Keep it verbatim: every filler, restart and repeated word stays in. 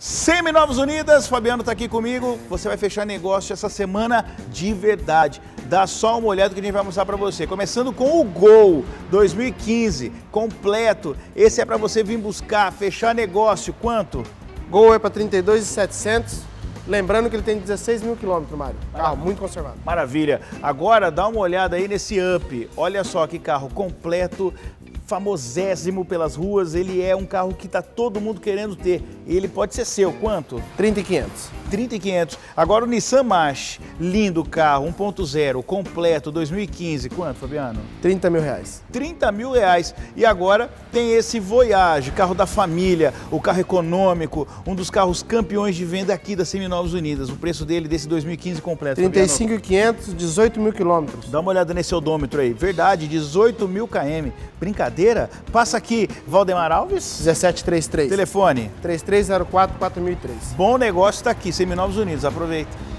Seminovos Unidas, Fabiano está aqui comigo. Você vai fechar negócio essa semana de verdade. Dá só uma olhada que a gente vai mostrar para você. Começando com o Gol dois mil e quinze, completo. Esse é para você vir buscar, fechar negócio. Quanto? Gol é para trinta e dois mil e setecentos. Lembrando que ele tem dezesseis mil quilômetros, Mário. Carro muito conservado. Maravilha. Agora dá uma olhada aí nesse Up. Olha só que carro completo, famosésimo pelas ruas. Ele é um carro que está todo mundo querendo ter. Ele pode ser seu. Quanto? trinta e quinhentos. trinta e quinhentos. Agora o Nissan March, lindo carro, um ponto zero, completo, dois mil e quinze. Quanto, Fabiano? trinta mil reais. trinta mil reais. E agora tem esse Voyage, carro da família, o carro econômico, um dos carros campeões de venda aqui da Seminovos Unidas. O preço dele desse dois mil e quinze completo, trinta e cinco mil e quinhentos, dezoito mil quilômetros. Dá uma olhada nesse odômetro aí. Verdade, dezoito mil quilômetros. Brincadeira? Passa aqui, Valdemar Alves. dezessete trinta e três. Telefone. três três zero quatro, quatro mil e três. Bom negócio está aqui, Seminovos Unidos. Aproveita.